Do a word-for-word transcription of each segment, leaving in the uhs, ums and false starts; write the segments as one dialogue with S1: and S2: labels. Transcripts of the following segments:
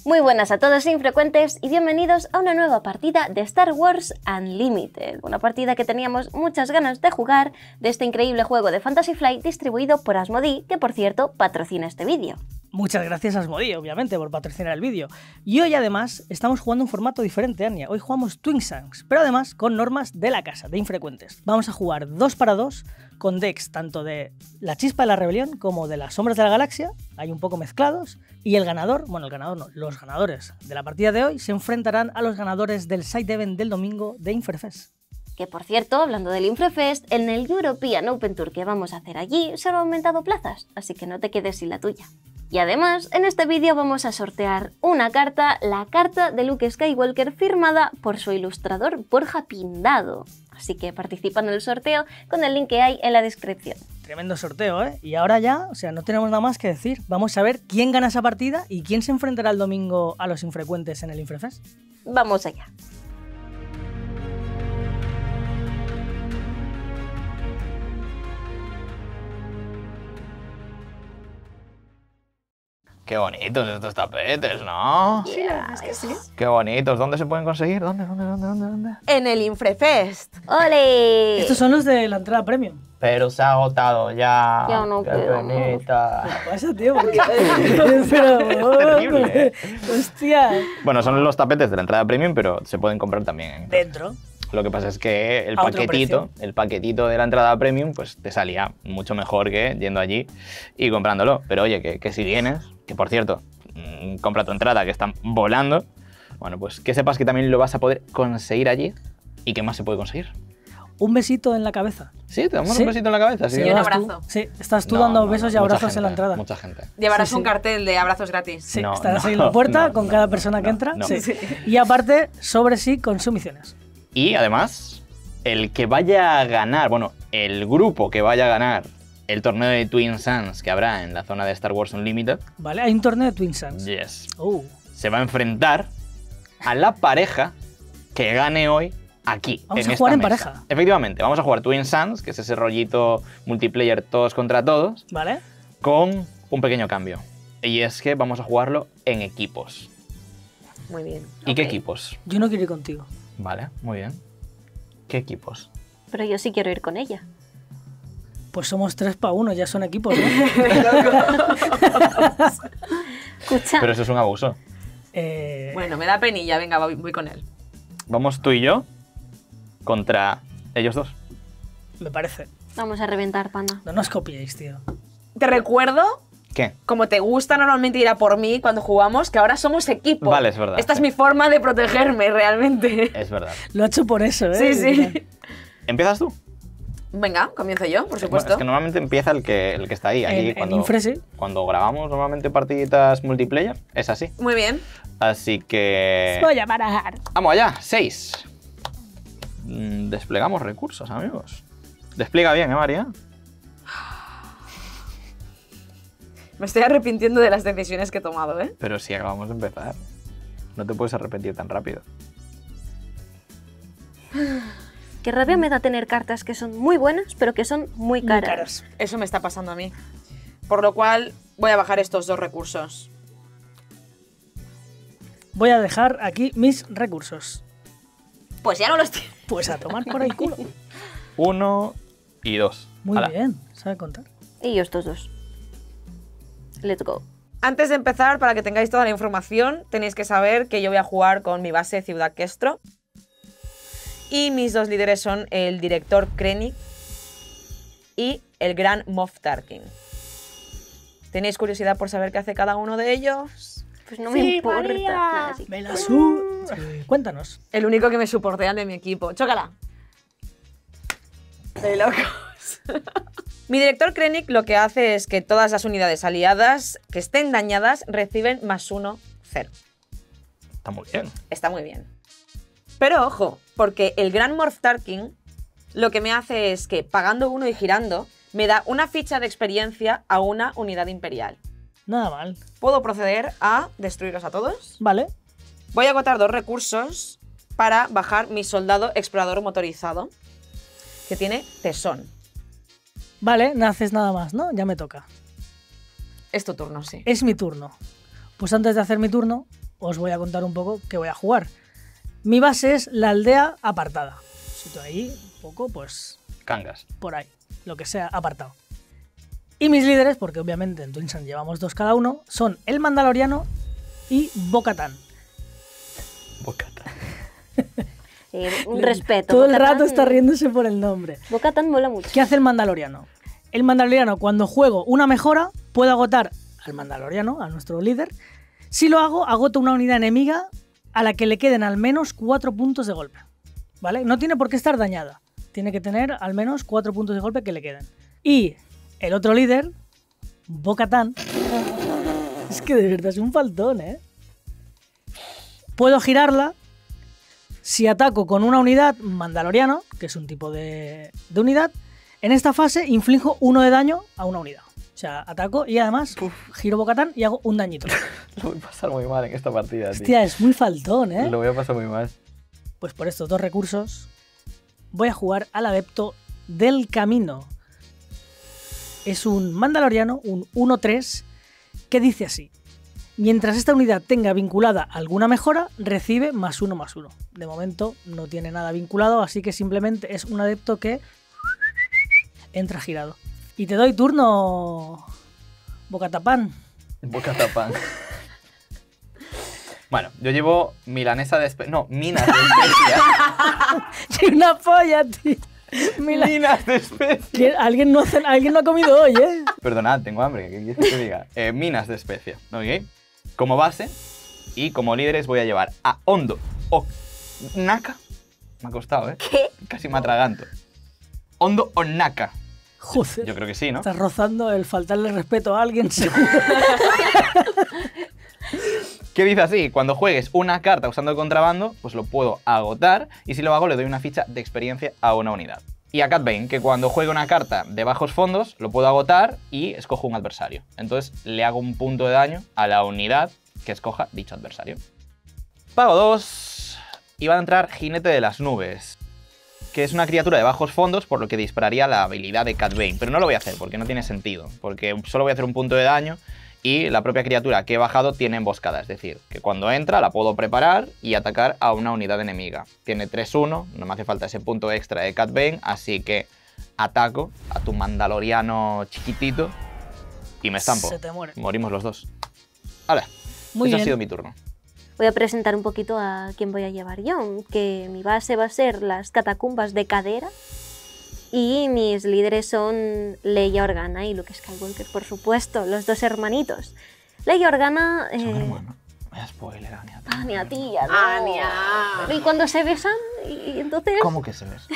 S1: Muy buenas a todos infrecuentes y bienvenidos a una nueva partida de Star Wars Unlimited, una partida que teníamos muchas ganas de jugar de este increíble juego de Fantasy Flight distribuido por Asmodee, que por cierto patrocina este vídeo.
S2: Muchas gracias a Asmodee, obviamente, por patrocinar el vídeo. Y hoy además estamos jugando un formato diferente, Anya. Hoy jugamos Twin Suns, pero además con normas de la casa, de infrecuentes. Vamos a jugar dos para dos con decks tanto de la Chispa de la Rebelión como de las Sombras de la Galaxia, hay un poco mezclados, y el ganador, bueno, el ganador no, los ganadores de la partida de hoy se enfrentarán a los ganadores del Side Event del domingo de Infrefest.
S1: Que por cierto, hablando del Infrefest, en el European Open Tour que vamos a hacer allí se han aumentado plazas, así que no te quedes sin la tuya. Y además, en este vídeo vamos a sortear una carta, la carta de Luke Skywalker firmada por su ilustrador Borja Pindado. Así que participa en el sorteo con el link que hay en la descripción.
S2: Tremendo sorteo, ¿eh? Y ahora ya, o sea, no tenemos nada más que decir. Vamos a ver quién gana esa partida y quién se enfrentará el domingo a los infrecuentes en el Infrefest.
S1: Vamos allá.
S3: Qué bonitos estos tapetes, ¿no?
S1: Sí, la verdad es que sí.
S3: Qué bonitos. ¿Dónde se pueden conseguir? ¿Dónde, dónde, dónde, dónde, dónde?
S4: En el Infrefest.
S1: ¡Ole!
S2: Estos son los de la entrada premium.
S3: Pero se ha agotado ya.
S1: Ya no
S3: Qué
S1: puedo.
S3: bonita.
S2: ¿Qué pasa, tío? Porque... pero,
S3: Es terrible.
S2: Hostia.
S3: Bueno, son los tapetes de la entrada premium, pero se pueden comprar también en...
S2: Dentro.
S3: Lo que pasa es que el
S2: A otro
S3: paquetito, el paquetito de la entrada premium, pues te salía mucho mejor que yendo allí y comprándolo. Pero oye, que, que si vienes, que por cierto, mmm, compra tu entrada, que están volando, bueno, pues que sepas que también lo vas a poder conseguir allí. ¿Y qué más se puede conseguir?
S2: Un besito en la cabeza.
S3: ¿Sí? ¿Te damos
S2: Sí.
S3: un besito en la cabeza?
S4: Sí, un
S2: Llevas tú-
S4: abrazo.
S2: Sí, estás tú
S3: No,
S2: dando
S3: no,
S2: besos
S3: no,
S2: y
S3: mucha
S2: abrazos
S3: gente,
S2: en la entrada.
S3: Mucha gente.
S4: Llevarás
S2: Sí,
S4: un
S2: sí.
S4: cartel de abrazos gratis.
S2: Sí,
S3: No,
S2: estarás
S3: no,
S2: ahí en la puerta
S3: no,
S2: con
S3: no,
S2: cada persona que
S3: no,
S2: entra.
S3: no.
S2: Sí.
S4: Sí.
S2: Y aparte, sobre sí con sumisiones.
S3: Y además, el que vaya a ganar, bueno, el grupo que vaya a ganar el torneo de Twin Suns que habrá en la zona de Star Wars Unlimited,
S2: Vale, hay un torneo de Twin Suns.
S3: yes,
S2: Oh.
S3: se va a enfrentar a la pareja que gane hoy aquí.
S2: Vamos
S3: en
S2: a
S3: esta
S2: jugar en
S3: mesa.
S2: pareja.
S3: Efectivamente, vamos a jugar Twin Suns, que es ese rollito multiplayer todos contra todos,
S2: ¿Vale?
S3: con un pequeño cambio. Y es que vamos a jugarlo en equipos.
S4: Muy bien.
S3: ¿Y qué
S1: Ok.
S3: equipos?
S2: Yo no quiero ir contigo.
S3: Vale, muy bien. ¿Qué equipos?
S1: Pero yo sí quiero ir con ella.
S2: Pues somos tres para uno, ya son equipos, ¿no?
S1: Escucha,
S3: Pero eso es un abuso.
S2: Eh,
S4: Bueno, me da penilla. Venga, voy, voy con él.
S3: Vamos tú y yo contra ellos dos.
S2: Me parece.
S1: vamos a reventar, pana.
S2: No nos copiéis, tío.
S4: Te recuerdo,
S3: ¿Qué?
S4: como te gusta normalmente ir a por mí cuando jugamos, que ahora somos equipo.
S3: Vale, es verdad,
S4: Esta es
S3: sí.
S4: mi forma de protegerme, realmente.
S3: Es verdad.
S2: Lo ha hecho por eso, ¿eh?
S4: Sí, sí.
S3: ¿Empiezas tú?
S4: Venga, comienzo yo, por
S3: Bueno,
S4: supuesto.
S3: es que normalmente empieza el que, el que está ahí. Aquí
S2: En- en
S3: cuando,
S2: Infre, sí.
S3: cuando grabamos normalmente partiditas multiplayer, es así.
S4: Muy bien.
S3: Así que...
S2: Voy a parar.
S3: ¡Vamos allá! Seis. Mm, Desplegamos recursos, amigos. Despliega bien, ¿eh, María?
S4: Me estoy arrepintiendo de las decisiones que he tomado, ¿eh?
S3: Pero si acabamos de empezar. No te puedes arrepentir tan rápido.
S1: Qué rabia me da tener cartas que son muy buenas, pero que son muy
S2: Muy
S1: caras.
S2: caras.
S4: Eso me está pasando a mí. Por lo cual, voy a bajar estos dos recursos.
S2: Voy a dejar aquí mis recursos.
S4: Pues ya no los tiene.
S2: Pues a tomar por el culo.
S3: Uno y dos.
S2: Muy
S3: Hala.
S2: bien, sabe contar.
S1: Y yo estos dos. Let's go.
S4: Antes de empezar, para que tengáis toda la información, tenéis que saber que yo voy a jugar con mi base Ciudad Kestro. Y mis dos líderes son el director Krennic y el gran Moff Tarkin. ¿Tenéis curiosidad por saber qué hace cada uno de ellos?
S1: Pues no me
S2: Sí,
S1: importa.
S2: María.
S1: Nada, sí.
S2: Me la su... Sí, Cuéntanos.
S4: El único que me soportean de mi equipo. ¡Chócala! De locos. Mi director Krennic lo que hace es que todas las unidades aliadas que estén dañadas reciben más uno, cero.
S3: Está muy bien.
S4: Está muy bien. Pero ojo, porque el gran Moff Tarkin lo que me hace es que pagando uno y girando me da una ficha de experiencia a una unidad imperial.
S2: Nada mal.
S4: ¿Puedo proceder a destruirlos a todos?
S2: Vale.
S4: Voy a agotar dos recursos para bajar mi soldado explorador motorizado, que tiene tesón.
S2: Vale, no haces nada más, ¿no? Ya me toca.
S4: Es tu turno, sí.
S2: Es mi turno. Pues antes de hacer mi turno, os voy a contar un poco qué voy a jugar. Mi base es la aldea apartada. Sitio ahí, un poco, pues...
S3: Cangas.
S2: por ahí, lo que sea, apartado. Y mis líderes, porque obviamente en Twin Sun llevamos dos cada uno, son el Mandaloriano y Bo-Katan.
S3: Bo-Katan.
S1: Eh, un respeto.
S2: Todo el
S1: Bo-Katan-
S2: rato está riéndose por el nombre.
S1: Bo-Katan mola mucho.
S2: ¿Qué hace el Mandaloriano? El Mandaloriano, cuando juego una mejora, puedo agotar al Mandaloriano, a nuestro líder. Si lo hago, agoto una unidad enemiga a la que le queden al menos cuatro puntos de golpe. ¿Vale? No tiene por qué estar dañada. Tiene que tener al menos cuatro puntos de golpe que le queden. Y el otro líder, Bo-Katan, es que de verdad es un faltón, ¿eh? Puedo girarla si ataco con una unidad mandaloriano, que es un tipo de, de unidad. En esta fase inflijo uno de daño a una unidad. O sea, ataco y además uf, giro Bo-Katan y hago un dañito.
S3: Lo voy a pasar muy mal en esta partida, tío.
S2: Hostia, es muy faltón, ¿eh?
S3: Lo voy a pasar muy mal.
S2: Pues por estos dos recursos voy a jugar al adepto del camino. Es un mandaloriano, un uno tres, que dice así: mientras esta unidad tenga vinculada alguna mejora, recibe más uno más uno. De momento no tiene nada vinculado, así que simplemente es un adepto que entra girado. Y te doy turno, Bo-Katan.
S3: Bo-Katan. Bueno, yo llevo milanesa de especia. No, minas de especia.
S2: ¡Qué una polla, tío! Mila...
S3: Minas de especia.
S2: ¿Alguien no, ha, alguien no ha comido hoy, ¿eh?
S3: Perdonad, tengo hambre, ¿qué quieres que te diga? Eh, minas de especia, ¿ok? Como base y como líderes voy a llevar a Hondo o Naka. Me ha costado, ¿eh?
S1: ¿Qué?
S3: Casi me atraganto. Hondo o Naka.
S2: Joder.
S3: Yo creo que sí, ¿no?
S2: Estás rozando el faltarle respeto a alguien, seguro.
S3: ¿Qué dice así? Cuando juegues una carta usando el contrabando, pues lo puedo agotar y si lo hago le doy una ficha de experiencia a una unidad. Y a Cat Bane, que cuando juegue una carta de bajos fondos, lo puedo agotar y escojo un adversario. Entonces le hago un punto de daño a la unidad que escoja dicho adversario. Pago dos y va a entrar Jinete de las Nubes, que es una criatura de bajos fondos, por lo que dispararía la habilidad de Cat Bane. Pero no lo voy a hacer porque no tiene sentido, porque solo voy a hacer un punto de daño y la propia criatura que he bajado tiene emboscada, es decir, que cuando entra la puedo preparar y atacar a una unidad enemiga. Tiene tres uno, no me hace falta ese punto extra de Cat Bane, así que ataco a tu mandaloriano chiquitito y me estampo.
S2: Se te muere.
S3: Morimos los dos. Vale,
S2: Muy
S3: ese
S2: bien.
S3: ha sido mi turno.
S1: Voy a presentar un poquito a quién voy a llevar yo, que mi base va a ser las catacumbas de Cadera y mis líderes son Leia Organa y Luke Skywalker, por supuesto, los dos hermanitos. Leia Organa...
S3: Son
S1: Eh...
S3: hermanos. Vaya spoiler, Anya.
S1: Ania, tía, no.
S4: Ania.
S1: Y cuando se besan, y entonces...
S3: ¿Cómo que se ves?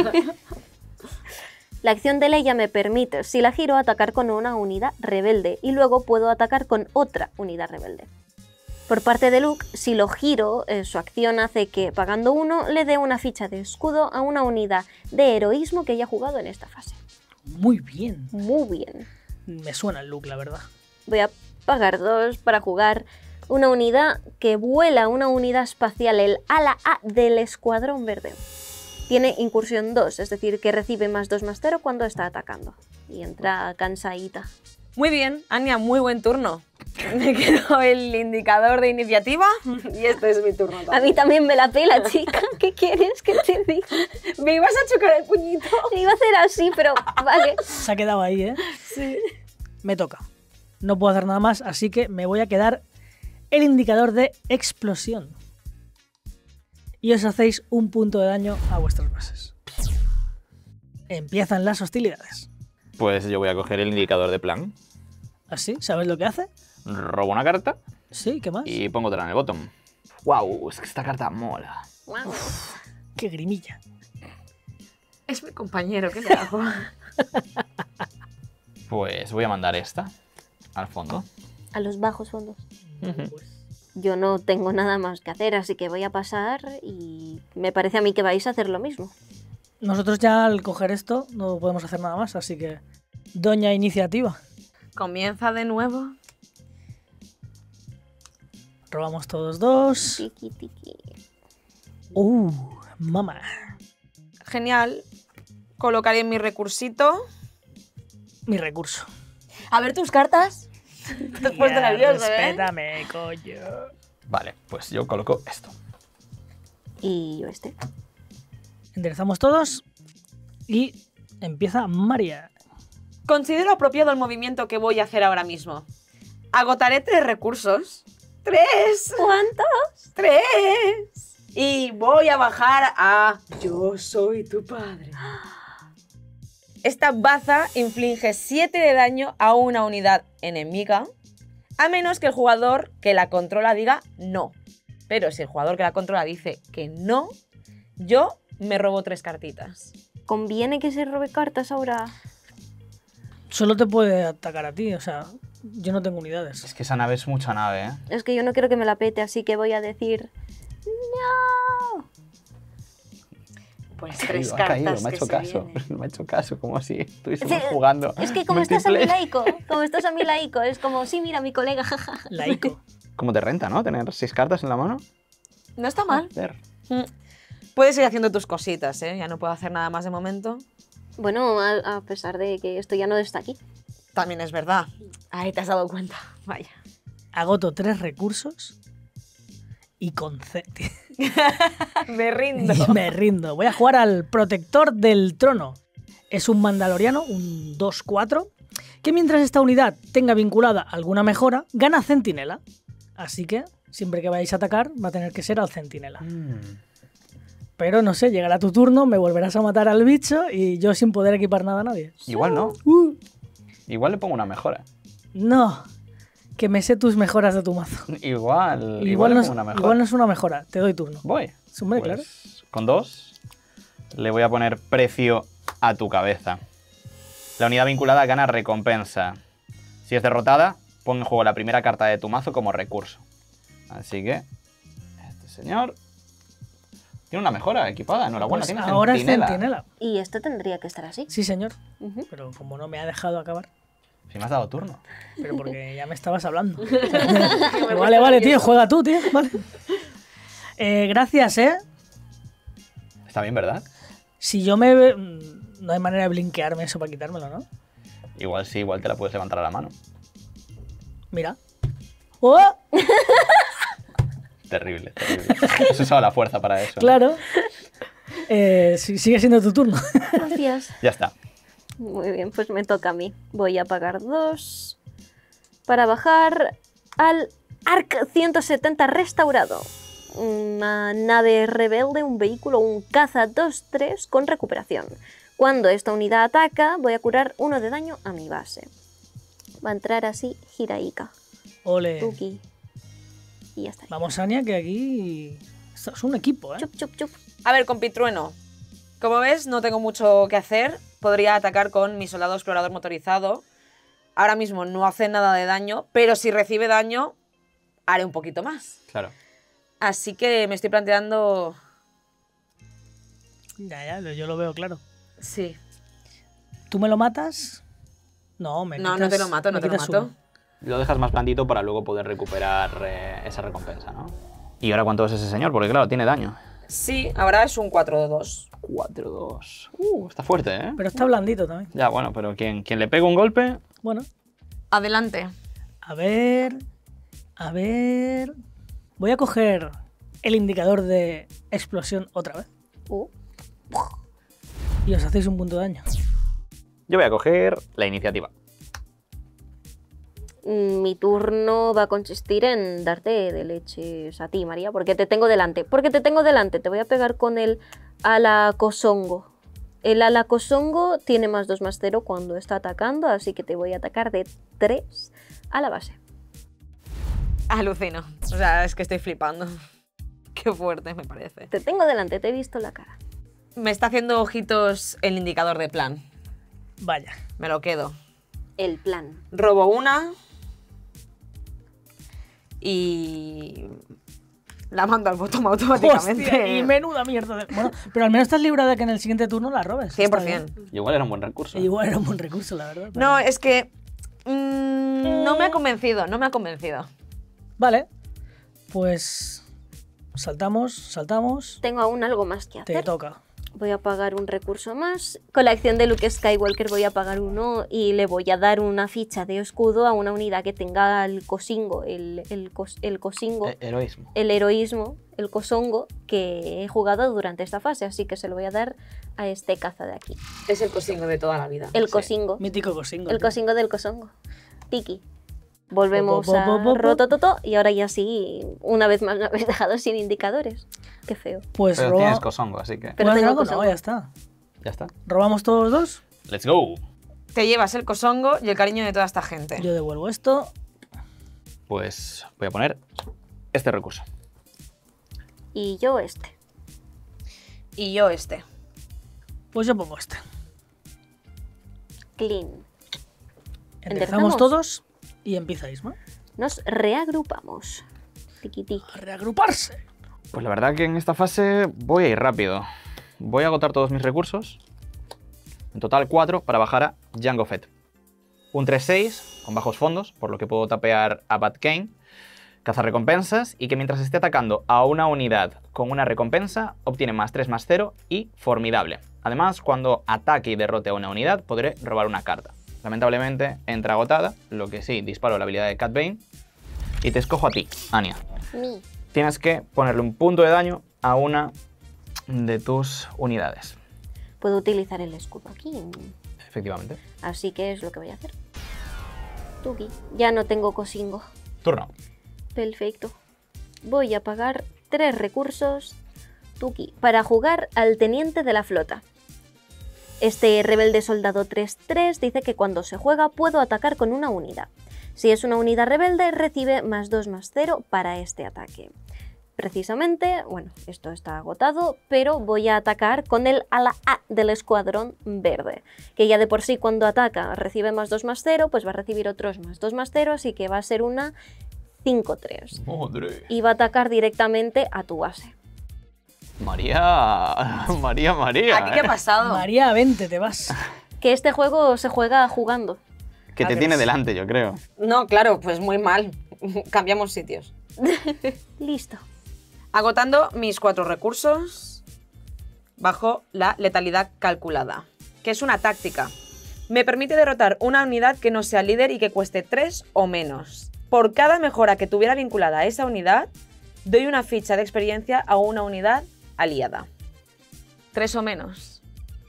S1: La acción de Leia me permite, si la giro, atacar con una unidad rebelde y luego puedo atacar con otra unidad rebelde. Por parte de Luke, si lo giro, eh, su acción hace que, pagando uno, le dé una ficha de escudo a una unidad de heroísmo que haya jugado en esta fase.
S2: Muy bien.
S1: Muy bien.
S2: Me suena el look, la verdad.
S1: Voy a pagar dos para jugar una unidad que vuela, una unidad espacial, el ala A del Escuadrón Verde. Tiene incursión dos, es decir, que recibe más dos más cero cuando está atacando. Y entra cansadita.
S4: Muy bien, Anya, muy buen turno. Me quedo el indicador de iniciativa y este es mi turno
S1: A
S4: también.
S1: mí también me la pela, chica. ¿Qué quieres que te diga?
S4: Me ibas a chocar el puñito.
S1: Iba a hacer así, pero vale.
S2: Se ha quedado ahí, ¿eh?
S4: Sí.
S2: Me toca. No puedo hacer nada más, así que me voy a quedar el indicador de explosión. Y os hacéis un punto de daño a vuestras bases. Empiezan las hostilidades.
S3: Pues yo voy a coger el indicador de plan,
S2: ¿Así? ¿Sabes lo que hace?
S3: robo una carta
S2: Sí, ¿qué más?
S3: y pongo otra en el bottom. ¡Wow! Es que esta carta mola.
S2: ¡Qué grimilla!
S4: Es mi compañero, ¿qué le hago?
S3: Pues voy a mandar esta al fondo.
S1: A los bajos fondos.
S3: Ujú.
S1: Yo no tengo nada más que hacer, así que voy a pasar y me parece a mí que vais a hacer lo mismo.
S2: Nosotros ya al coger esto no podemos hacer nada más, así que... Doña Iniciativa.
S4: Comienza de nuevo.
S2: Robamos todos dos.
S1: Tiki, tiki.
S2: ¡Uh! ¡Mamá!
S4: Genial. Colocaré mi recursito.
S2: Mi recurso.
S4: A ver tus cartas. Te has puesto
S2: Ya,
S4: nervioso, ¿eh?
S2: respétame, coño.
S3: Vale, pues yo coloco esto.
S1: Y yo este.
S2: Enderezamos todos y empieza María.
S4: Considero apropiado el movimiento que voy a hacer ahora mismo. Agotaré tres recursos. ¡Tres!
S1: ¿Cuántos?
S4: ¡Tres! Y voy a bajar a... Yo soy tu padre. Esta baza inflige siete de daño a una unidad enemiga, a menos que el jugador que la controla diga no. Pero si el jugador que la controla dice que no, yo me robo tres cartitas.
S1: ¿Conviene que se robe cartas ahora?
S2: Solo te puede atacar a ti, o sea, yo no tengo unidades.
S3: Es que esa nave es mucha nave, ¿eh?
S1: Es que yo no quiero que me la pete, así que voy a decir... ¡No!
S4: Pues
S3: Ha
S4: tres
S3: caído, ha
S4: cartas
S3: caído, me ha
S4: que
S3: hecho
S4: se
S3: caso.
S4: vienen.
S3: Me ha hecho caso, como si estuviésemos
S1: Sí,
S3: jugando.
S1: Es que como estás a mi
S3: multiplayer.
S1: laico, como estás a mi laico, es como, sí, mira, mi colega, jajaja.
S2: Laico.
S3: Como te renta, ¿no? Tener seis cartas en la mano.
S4: No está mal.
S3: Joder.
S4: Mm. Puedes ir haciendo tus cositas, ¿eh? Ya no puedo hacer nada más de momento.
S1: Bueno, a, a pesar de que esto ya no está aquí.
S4: También es verdad. Ahí te has dado cuenta. Vaya.
S2: Agoto tres recursos y con C.
S4: Me rindo.
S2: Y me rindo. Voy a jugar al Protector del Trono. Es un mandaloriano, un dos cuatro, que mientras esta unidad tenga vinculada alguna mejora, gana centinela. Así que, siempre que vayáis a atacar, va a tener que ser al centinela.
S3: Mm.
S2: Pero no sé, llegará tu turno, me volverás a matar al bicho y yo sin poder equipar nada a nadie.
S3: Igual no.
S2: Uh,
S3: Igual le pongo una mejora.
S2: no, que me sé tus mejoras de tu mazo.
S3: Igual, igual,
S2: Igual,
S3: le
S2: no,
S3: pongo
S2: es,
S3: una mejora.
S2: igual no es una mejora, te doy turno.
S3: Voy.
S2: Hombre,
S3: Pues,
S2: claro.
S3: con dos le voy a poner precio a tu cabeza. La unidad vinculada gana recompensa. Si es derrotada, pon en juego la primera carta de tu mazo como recurso. Así que, este señor tiene una mejora equipada. Enhorabuena,
S2: Pues
S3: tiene
S2: ahora
S3: centinela.
S2: es centinela.
S1: Y esto tendría que estar así.
S2: Sí, señor.
S1: Ujú.
S2: Pero como no me ha dejado acabar,
S3: Si me has dado turno.
S2: pero porque ya me estabas hablando. Pero vale, vale, tío, juega tú, tío. Vale. Eh, gracias, ¿eh?
S3: Está bien, ¿verdad?
S2: Si yo me... ve- No hay manera de blinkearme eso para quitármelo, ¿no?
S3: Igual sí, igual te la puedes levantar a la mano.
S2: Mira. ¡Oh!
S3: Terrible, terrible. Has usado la fuerza para eso.
S2: Claro. Eh, si- sigue siendo tu turno.
S1: Gracias.
S3: Ya está.
S1: Muy bien, pues me toca a mí. Voy a pagar dos para bajar al Arc ciento setenta restaurado. Una nave rebelde, un vehículo, un caza dos tres con recuperación. Cuando esta unidad ataca, voy a curar uno de daño a mi base. Va a entrar así Hiraika,
S2: Ole.
S1: Tuki. Y ya está.
S2: Vamos, Anya, que aquí... Esto es un equipo, ¿eh?
S1: Chup, chup, chup.
S4: A ver, con Pitrueno. Como ves, no tengo mucho que hacer. Podría atacar con mi soldado explorador motorizado. Ahora mismo no hace nada de daño, pero si recibe daño, haré un poquito más.
S3: Claro.
S4: Así que me estoy planteando...
S2: Ya, ya, lo- yo lo veo claro.
S4: Sí.
S2: ¿Tú me lo matas? No, me
S4: No,
S2: quitas-
S4: no te lo mato, no
S2: me
S4: te lo
S2: quitas
S4: mato.
S2: uno.
S3: Lo dejas más blandito para luego poder recuperar eh, esa recompensa, ¿no? ¿Y ahora cuánto es ese señor? Porque claro, tiene daño.
S4: Sí, ahora es un cuatro de dos.
S3: cuatro dos. Uh, está fuerte, ¿eh?
S2: Pero está blandito también.
S3: Ya, bueno, pero quien, quien le pega un golpe...
S2: Bueno,
S4: Adelante.
S2: a ver... A ver... Voy a coger el indicador de explosión otra vez.
S1: Uh,
S2: Y os hacéis un punto de daño.
S3: Yo voy a coger la iniciativa.
S1: Mi turno va a consistir en darte de leches a ti, María, porque te tengo delante. Porque te tengo delante. Te voy a pegar con el alacosongo. El alacosongo tiene más dos más cero cuando está atacando, así que te voy a atacar de tres a la base.
S4: Alucino. O sea, es que estoy flipando. Qué fuerte me parece.
S1: Te tengo delante, te he visto la cara.
S4: Me está haciendo ojitos el indicador de plan.
S2: Vaya.
S4: Me lo quedo.
S1: El plan.
S4: Robo una. Y... la mando al botón automáticamente.
S2: Hostia, y menuda mierda. de- Bueno, pero al menos estás librado de que en el siguiente turno la robes.
S4: cien por
S2: Está
S4: cien.
S2: bien.
S3: Igual era un buen recurso.
S2: Igual era un buen recurso, la verdad. pero-
S4: No, es que... mm, no me ha convencido, no me ha convencido.
S2: Vale. Pues... Saltamos, saltamos.
S1: Tengo aún algo más que
S2: Te
S1: hacer.
S2: toca.
S1: Voy a pagar un recurso más. Con la acción de Luke Skywalker voy a pagar uno y le voy a dar una ficha de escudo a una unidad que tenga el cosingo, el, el, cos, el cosingo,
S3: E- heroísmo.
S1: el heroísmo, el cosongo que he jugado durante esta fase, así que se lo voy a dar a este caza de aquí.
S4: Es el cosingo de toda la vida.
S1: El
S3: Sí.
S1: cosingo,
S2: Mítico cosingo.
S1: el
S2: tío.
S1: cosingo del cosongo. Tiki. Volvemos
S2: Po, po, po,
S1: a
S2: po, po.
S1: Rotototo y ahora ya sí, una vez más me habéis dejado sin indicadores. Qué feo.
S2: Pues
S3: Pero
S2: roba...
S3: tienes cosongo, así que
S1: Pero
S2: Bueno,
S1: tengo
S2: no, no,
S1: cosongo.
S2: ya está.
S3: ya está.
S2: ¿Robamos todos los dos?
S3: Let's go.
S4: Te llevas el cosongo y el cariño de toda esta gente.
S2: Yo devuelvo esto.
S3: Pues voy a poner este recurso.
S1: Y yo este.
S4: Y yo este.
S2: Pues yo pongo este.
S1: Clean.
S2: Empezamos
S1: ¿Enderezamos?
S2: todos y empieza Isma.
S1: Nos reagrupamos. Tiki tiki.
S2: A reagruparse.
S3: Pues la verdad que en esta fase voy a ir rápido. Voy a agotar todos mis recursos. En total cuatro para bajar a Jango Fett. Un tres seis con bajos fondos, por lo que puedo tapear a Bad Kane, cazar recompensas y que mientras esté atacando a una unidad con una recompensa, obtiene más tres más cero y formidable. Además, cuando ataque y derrote a una unidad, podré robar una carta. Lamentablemente entra agotada, lo que sí, disparo la habilidad de Cat Bane y te escojo a ti, Anya.
S1: Mi.
S3: Tienes que ponerle un punto de daño a una de tus unidades.
S1: Puedo utilizar el escudo aquí.
S3: Efectivamente.
S1: Así que es lo que voy a hacer. Tuki. Ya no tengo cosingo.
S3: Turno.
S1: Perfecto. Voy a pagar tres recursos. Tuki. Para jugar al teniente de la flota. Este rebelde soldado tres tres dice que cuando se juega puedo atacar con una unidad. Si es una unidad rebelde, recibe más dos más cero para este ataque. Precisamente, bueno, esto está agotado, pero voy a atacar con el ala A del escuadrón verde, que ya de por sí cuando ataca recibe más dos más cero, pues va a recibir otros más dos más cero, así que va a ser una cinco tres.
S3: Madre.
S1: Y va a atacar directamente a tu base.
S3: María. María, María.
S4: ¿Aquí qué ha
S3: ¿eh?
S4: pasado?
S2: María, vente, te vas.
S1: Que este juego se juega jugando.
S3: Que te
S4: Adiós.
S3: tiene delante, yo creo.
S4: No, claro, pues muy mal. Cambiamos sitios.
S1: Listo.
S4: Agotando mis cuatro recursos bajo la letalidad calculada, que es una táctica. Me permite derrotar una unidad que no sea líder y que cueste tres o menos. Por cada mejora que tuviera vinculada a esa unidad, doy una ficha de experiencia a una unidad aliada. Tres o menos.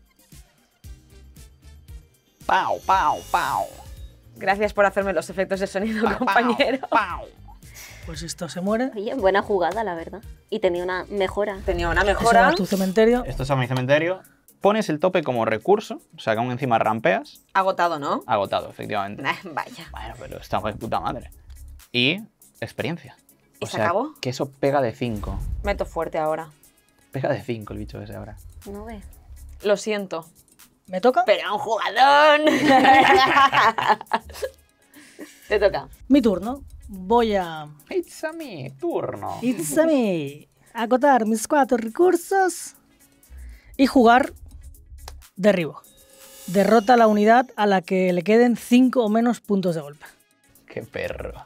S3: Pau, pau, pau.
S4: Gracias por hacerme los efectos de sonido,
S3: Pau,
S4: compañero.
S3: Pau.
S2: Pues esto se muere.
S1: Oye, buena jugada, la verdad. Y tenía una mejora.
S4: Tenía una
S2: Eso va
S4: mejora.
S2: a tu cementerio.
S3: Esto es a mi cementerio. Pones el tope como recurso, o sea que aún encima rampeas.
S4: Agotado, ¿no?
S3: Agotado, efectivamente.
S4: Nah, vaya.
S3: Bueno, pero está de puta madre. Y experiencia.
S4: ¿Y
S3: O
S4: se
S3: sea,
S4: acabó?
S3: que eso pega de cinco.
S4: Meto fuerte ahora.
S3: Pega de cinco el bicho ese ahora.
S1: No ve.
S4: Lo siento.
S2: ¿Me toca?
S4: ¡Pero a un jugador! Te toca.
S2: Mi turno. Voy a...
S3: It's a me, turno.
S2: It's a me. Agotar mis cuatro recursos y jugar derribo. Derrota a la unidad a la que le queden cinco o menos puntos de golpe.
S3: Qué perro.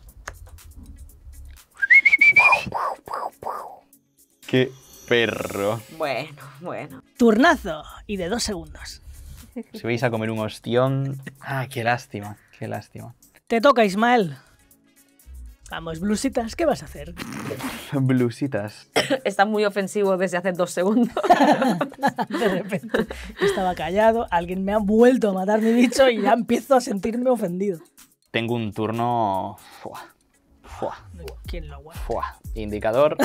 S3: Qué perro.
S4: Bueno, bueno.
S2: Turnazo y de dos segundos.
S3: Si vais a comer un ostión. Ah, qué lástima, qué lástima.
S2: Te toca, Ismael. Vamos, blusitas, ¿qué vas a hacer?
S3: Blusitas.
S4: Está muy ofensivo desde hace dos segundos.
S2: De repente estaba callado, alguien me ha vuelto a matar mi bicho y ya empiezo a sentirme ofendido.
S3: Tengo un turno. Fua, fua,
S2: ¿Quién lo aguanta?
S3: fua. Indicador.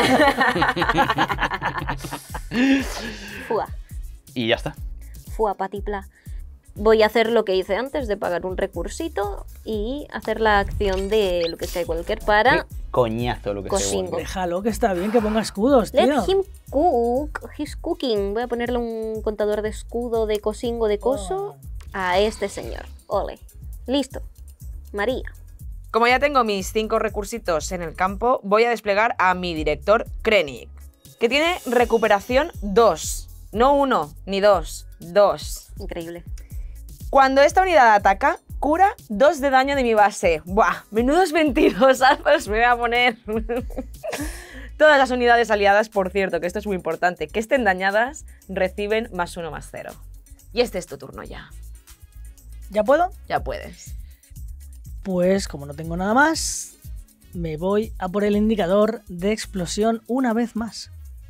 S1: Fua.
S3: Y ya está.
S1: Fua, patipla. Voy a hacer lo que hice antes de pagar un recursito y hacer la acción de Luke Skywalker para...
S3: Qué coñazo lo que se
S1: Cosingo.
S3: vuelve.
S2: Déjalo, que está bien que ponga escudos,
S1: Let
S2: tío.
S1: him cook. He's cooking. Voy a ponerle un contador de escudo, de cosingo, de coso a este señor. Ole. Listo. María.
S4: Como ya tengo mis cinco recursitos en el campo, voy a desplegar a mi director Krennic, que tiene recuperación dos. No uno, ni dos, dos.
S1: Increíble.
S4: Cuando esta unidad ataca, cura dos de daño de mi base. ¡Buah! Menudos mentirosos me voy a poner. Todas las unidades aliadas, por cierto, que esto es muy importante, que estén dañadas, reciben más uno más cero. Y este es tu turno ya.
S2: ¿Ya puedo?
S4: Ya puedes.
S2: Pues como no tengo nada más, me voy a por el indicador de explosión una vez más.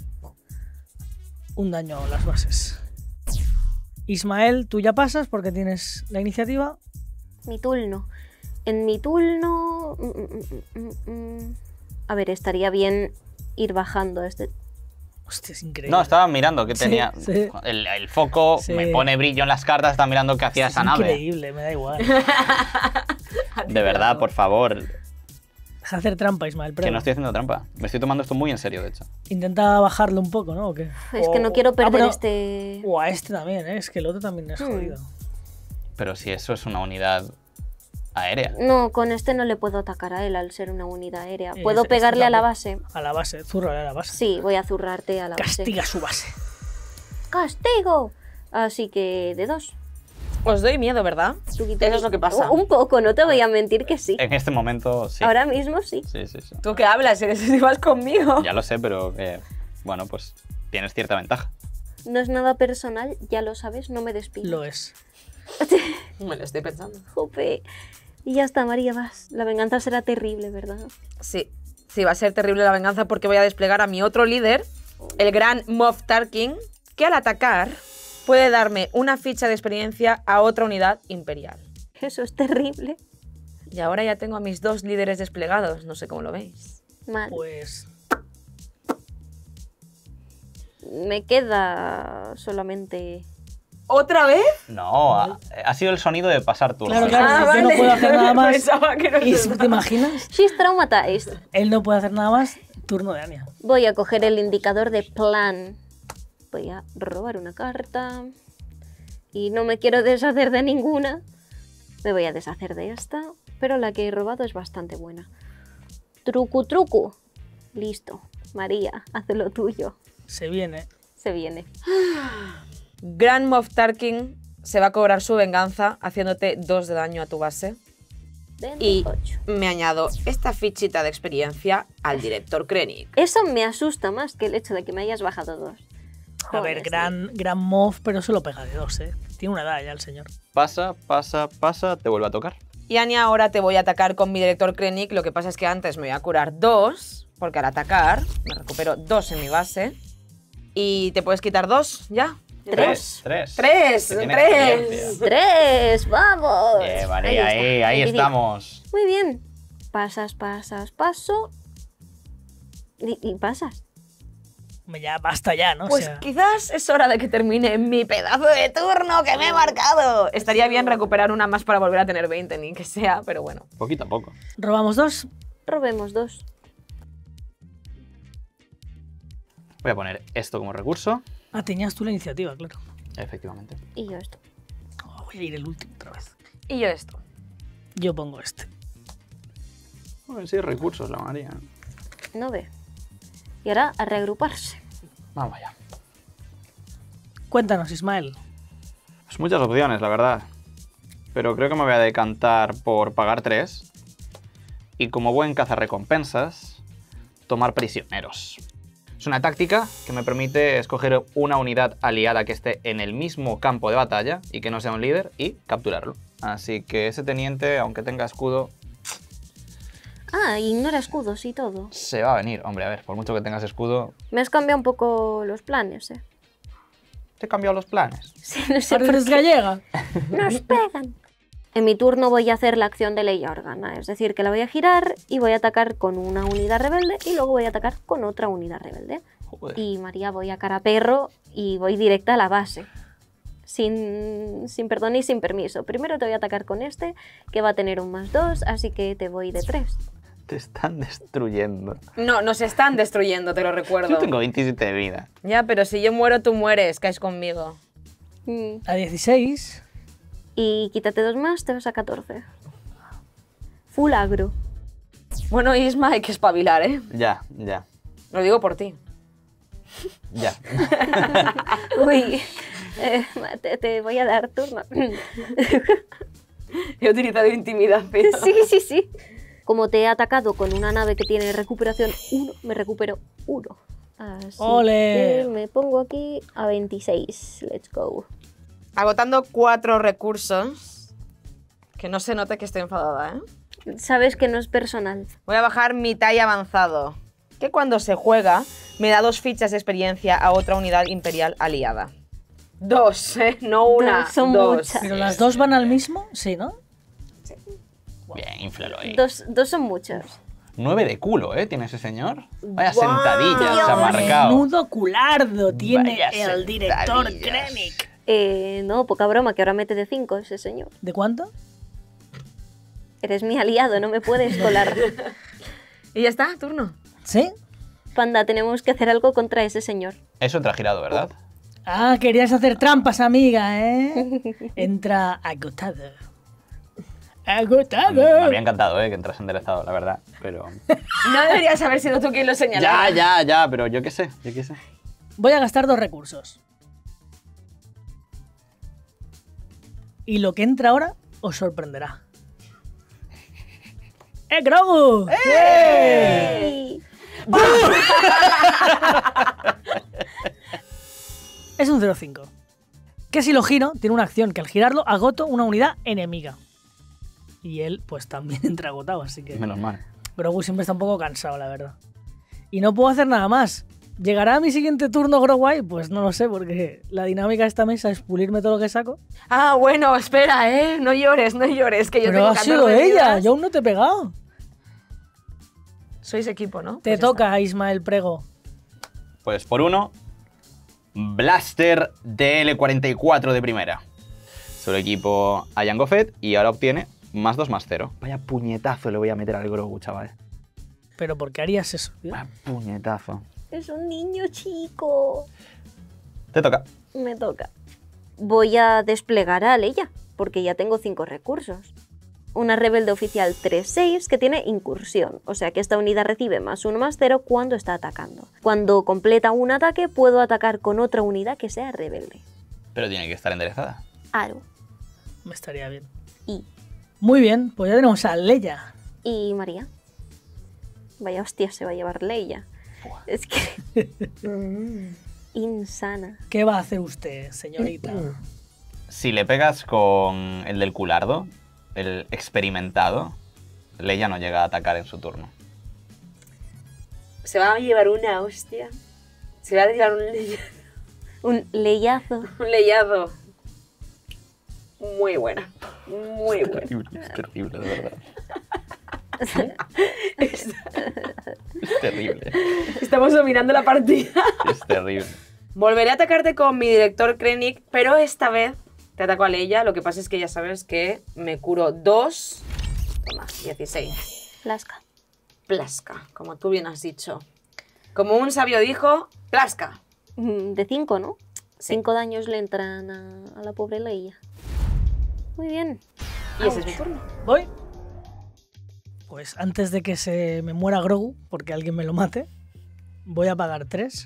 S2: Un daño a las bases. Ismael, tú ya pasas porque tienes la iniciativa.
S1: Mi turno. En mi turno... mm, mm, mm, mm. A ver, estaría bien ir bajando este...
S2: Hostia, es increíble.
S3: No, estaba mirando que
S2: Sí,
S3: tenía
S2: sí.
S3: El, el foco,
S2: Sí.
S3: me pone brillo en las cartas, está mirando qué hacía
S2: Es
S3: esa nave.
S2: increíble, me da igual.
S3: De verdad, por favor,
S2: Deja de hacer trampa, Ismael.
S3: que
S2: Pero
S3: no estoy haciendo trampa. Me estoy tomando esto muy en serio, de hecho.
S2: intenta bajarlo un poco, ¿no? ¿O qué?
S1: Es que
S2: O-
S1: no quiero
S2: ah,
S1: perder
S2: pero-
S1: este...
S2: O a este también, ¿eh? Es que el otro también es
S1: Hmm.
S2: jodido.
S3: Pero si eso es una unidad aérea.
S1: No, con este no le puedo atacar a él al ser una unidad aérea.
S2: Eh,
S1: ¿Puedo
S2: este
S1: pegarle a la
S2: tampoco.
S1: base?
S2: A la base, zurra a la base.
S1: Sí, voy a zurrarte a la base.
S2: Castiga su base.
S1: ¡Castigo! Así que de dos.
S4: Os doy miedo, ¿verdad?
S1: Tuki, tuki.
S4: Eso es lo que pasa.
S1: Un poco, no te voy a mentir que sí.
S3: En este momento, sí.
S1: Ahora mismo sí.
S3: Sí, sí, sí.
S4: ¿Tú qué hablas? Eres igual conmigo.
S3: Ya lo sé, pero eh, bueno, pues tienes cierta ventaja.
S1: No es nada personal, ya lo sabes, no me despido.
S2: Lo es.
S4: Me lo estoy pensando.
S1: Jope. Y ya está, María, vas. La venganza será terrible, ¿verdad?
S4: Sí, sí, va a ser terrible la venganza porque voy a desplegar a mi otro líder, el gran Moff Tarkin, que al atacar puede darme una ficha de experiencia a otra unidad imperial.
S1: Eso es terrible.
S4: Y ahora ya tengo a mis dos líderes desplegados, no sé cómo lo veis.
S1: Mal.
S2: Pues
S1: Me queda solamente...
S4: ¿Otra vez?
S3: No, ha, ha sido el sonido de pasar turno.
S2: Claro, claro.
S4: Ah,
S2: yo no
S4: vale.
S2: puedo hacer nada más.
S4: Pensaba que no
S2: ¿Y
S4: se-
S2: ¿Te imaginas?
S1: She's traumatized.
S2: Él no puede hacer nada más. Turno de Anya.
S1: Voy a coger el indicador de plan. Voy a robar una carta. Y no me quiero deshacer de ninguna. Me voy a deshacer de esta. Pero la que he robado es bastante buena. Trucu, trucu. Listo. María, haz lo tuyo.
S2: Se viene.
S1: Se viene.
S4: Gran Moff Tarkin se va a cobrar su venganza haciéndote dos de daño a tu base. Y
S1: veintiocho.
S4: me añado esta fichita de experiencia al director Krennic.
S1: Eso me asusta más que el hecho de que me hayas bajado dos.
S2: A ver,
S1: Joder,
S2: gran, gran Moff, pero solo pega de dos, ¿eh? Tiene una edad ya el señor.
S3: Pasa, pasa, pasa, te vuelve a tocar.
S4: Y Anya, ahora te voy a atacar con mi director Krennic. Lo que pasa es que antes me voy a curar dos, porque al atacar me recupero dos en mi base. Y te puedes quitar dos, ¿ya?
S3: Tres. Tres.
S4: Tres,
S3: Que tiene
S4: tres.
S3: experiencia.
S1: ¡Tres! ¡Vamos!
S3: Bien, María, ahí,
S1: está.
S3: ahí
S1: Y-
S3: estamos.
S1: Muy bien. Pasas, pasas, paso. Y, y pasas.
S2: Hombre, ya basta ya, ¿no? O
S4: Pues
S2: sea,
S4: quizás es hora de que termine mi pedazo de turno que me he marcado. Estaría bien recuperar una más para volver a tener veinte, ni que sea, pero bueno.
S3: Poquito a poco.
S2: robamos dos.
S1: Robemos dos.
S3: Voy a poner esto como recurso.
S2: Ah, tenías tú la iniciativa, claro.
S3: Efectivamente.
S1: Y yo esto.
S2: Oh, voy a ir el último otra vez.
S4: Y yo esto.
S2: Yo pongo este.
S3: Bueno, sí, recursos, la María.
S1: No ve. Y ahora a reagruparse.
S3: Vamos allá.
S2: Cuéntanos, Ismael.
S3: Pues muchas opciones, la verdad. Pero creo que me voy a decantar por pagar tres. Y como buen cazarrecompensas, tomar prisioneros. Es una táctica que me permite escoger una unidad aliada que esté en el mismo campo de batalla y que no sea un líder y capturarlo. Así que ese teniente, aunque tenga escudo,
S1: Ah, ignora escudos y todo.
S3: se va a venir. Hombre, a ver, por mucho que tengas escudo,
S1: Me has cambiado un poco los planes, ¿eh?
S3: te he cambiado los planes.
S1: Sí, no sé por
S2: ¿Pareces
S1: qué.
S2: gallega?
S1: ¡Nos pegan! En mi turno voy a hacer la acción de Leia Organa, es decir, que la voy a girar y voy a atacar con una unidad rebelde y luego voy a atacar con otra unidad rebelde.
S3: Joder.
S1: Y María, voy a cara perro y voy directa a la base. Sin, sin perdón y sin permiso. Primero te voy a atacar con este, que va a tener un más dos, así que te voy de tres.
S3: Te están destruyendo.
S4: No, nos están destruyendo, te lo recuerdo.
S3: Yo tengo veintisiete de vida.
S4: Ya, pero si yo muero, tú mueres, caes conmigo.
S1: Mm.
S2: A dieciséis.
S1: Y quítate dos más, te vas a catorce. Full agro.
S4: Bueno, Isma, hay que espabilar, ¿eh?
S3: Ya, ya,
S4: Lo digo por ti.
S3: ya.
S1: Uy, eh, te, te voy a dar turno.
S4: He utilizado intimidación.
S1: Sí, sí, sí. Como te he atacado con una nave que tiene recuperación uno, me recupero uno. Así
S2: ¡Ole!
S1: que me pongo aquí a veintiséis. Let's go.
S4: Agotando cuatro recursos. Que no se note que estoy enfadada, ¿eh?
S1: Sabes que no es personal.
S4: Voy a bajar mi talla avanzado, que cuando se juega me da dos fichas de experiencia a otra unidad imperial aliada. Dos, ¿eh? No una,
S1: Dos, son
S4: dos.
S1: muchas.
S2: ¿Pero las dos van al mismo? Sí, ¿no?
S3: Bien, inflalo ahí.
S1: Dos, dos son muchos.
S3: nueve de culo, ¿eh? Tiene ese señor. Vaya
S4: ¡Guau!
S3: sentadilla, se ha
S1: Dios.
S3: marcado.
S2: Menudo culardo tiene
S3: Vaya
S2: el director
S3: sentadillas.
S2: Krennic.
S1: Eh, no, poca broma, que ahora mete de cinco ese señor.
S2: ¿De cuánto?
S1: Eres mi aliado, no me puedes colar.
S4: Y ya está, turno.
S2: ¿Sí?
S1: Panda, tenemos que hacer algo contra ese señor.
S3: Eso entra girado, ¿verdad?
S2: Ah, querías hacer trampas, amiga, ¿eh? Entra agotado. ¡Agotado!
S3: Me habría encantado, ¿eh? Que entras enderezado, la verdad. Pero...
S4: No deberías haber sido tú quien lo señalaba.
S3: ya, ya, ya, pero yo qué sé, yo qué sé.
S2: Voy a gastar dos recursos. Y lo que entra ahora os sorprenderá. ¡Eh, Grogu!
S1: ¡Ey!
S2: Es un cero cinco. Que si lo giro, tiene una acción que al girarlo agoto una unidad enemiga. Y él, pues también entra agotado, así que...
S3: Menos mal.
S2: Grogu siempre está un poco cansado, la verdad. Y no puedo hacer nada más. ¿Llegará a mi siguiente turno Grogu ahí? Pues no lo sé, porque la dinámica de esta mesa es pulirme todo lo que saco.
S4: Ah, bueno, espera, ¿eh? No llores, no llores, que yo
S2: Pero
S4: tengo
S2: ha sido
S4: catorce
S2: ella,
S4: vidas.
S2: yo aún no te he pegado.
S4: Sois equipo, ¿no?
S2: Te
S4: Pues ya
S2: toca, Ismael Prego.
S3: Pues por uno, Blaster D L cuarenta y cuatro de primera. Solo equipo a Jango Fett y ahora obtiene más dos más cero. Vaya puñetazo le voy a meter al Grogu, chaval.
S2: ¿Pero por qué harías eso, tío?
S3: Vaya puñetazo.
S1: Es un niño chico.
S3: Te toca.
S1: Me toca. Voy a desplegar a Leia, porque ya tengo cinco recursos. Una rebelde oficial tres seis que tiene incursión, o sea que esta unidad recibe más uno más cero cuando está atacando. Cuando completa un ataque puedo atacar con otra unidad que sea rebelde.
S3: Pero tiene que estar enderezada.
S1: Aro.
S2: Me estaría bien.
S1: Y.
S2: Muy bien, pues ya tenemos a Leia.
S1: Y María. Vaya hostia se va a llevar Leia. Es que... Insana.
S2: ¿Qué va a hacer usted, señorita?
S3: Si le pegas con el del culardo, el experimentado, Leia no llega a atacar en su turno.
S4: Se va a llevar una hostia. Se va a llevar un, le...
S1: Un leyazo.
S4: un leyado. Muy buena. Muy buena.
S3: Terrible, es terrible, de verdad. Es terrible.
S4: Estamos dominando la partida.
S3: Es terrible.
S4: Volveré a atacarte con mi director Krennic, pero esta vez te ataco a Leia. Lo que pasa es que ya sabes que me curo dos. Toma, dieciséis.
S1: Lasca.
S4: Plasca, como tú bien has dicho. Como un sabio dijo, plasca.
S1: Mm, De cinco, ¿no?
S4: Sí.
S1: Cinco daños le entran a, a la pobre Leia. Muy bien.
S4: Y ese es mi turno.
S2: ¿Voy? Pues antes de que se me muera Grogu, porque alguien me lo mate, voy a pagar tres.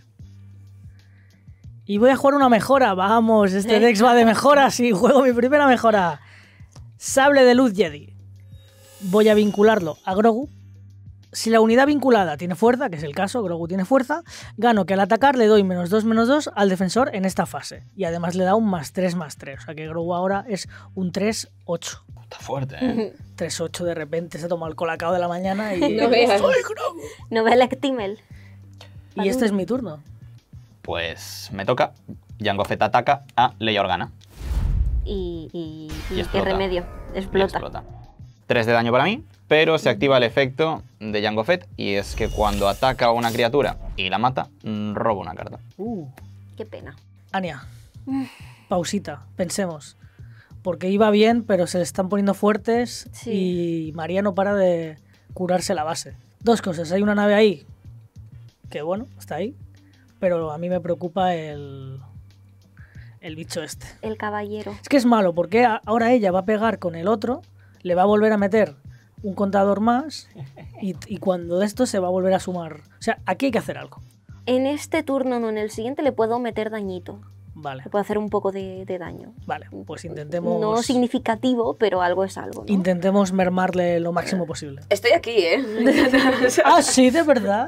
S2: Y voy a jugar una mejora. Vamos, este Dex va de mejoras y juego mi primera mejora. Sable de luz Jedi. Voy a vincularlo a Grogu. Si la unidad vinculada tiene fuerza, que es el caso, Grogu tiene fuerza, gano que al atacar le doy menos dos, menos dos al defensor en esta fase. Y además le da un más tres, más tres. O sea que Grogu ahora es un tres ocho.
S3: Está fuerte, ¿eh?
S2: tres ocho de repente se toma el colacao de la mañana y...
S4: No veas.
S2: ¡Soy Grogu!
S1: No ve el Actimel.
S2: Y este es mi turno.
S3: Pues me toca. Jango Fett ataca a Leia Organa.
S1: Y, y,
S3: Y
S1: y qué
S3: explota.
S1: remedio.
S3: Y
S1: Explota.
S3: explota. tres de daño para mí, pero se activa el efecto de Jango Fett y es que cuando ataca a una criatura y la mata, mm, roba una carta.
S2: Uh,
S1: Qué pena.
S2: Ania, pausita, pensemos. Porque iba bien, pero se le están poniendo fuertes
S1: Sí.
S2: y María no para de curarse la base. Dos cosas, hay una nave ahí, que bueno, está ahí, pero a mí me preocupa el, el bicho este.
S1: El caballero.
S2: Es que es malo, porque a- ahora ella va a pegar con el otro, le va a volver a meter un contador más y, y cuando de esto se va a volver a sumar. O sea, aquí hay que hacer algo.
S1: En este turno, no en el siguiente, le puedo meter dañito.
S2: Vale,
S1: Le puedo hacer un poco de, de daño.
S2: vale, pues intentemos...
S1: No significativo, pero algo es algo, ¿no?
S2: Intentemos mermarle lo máximo posible.
S4: Estoy aquí, ¿eh?
S2: Ah, sí, de verdad.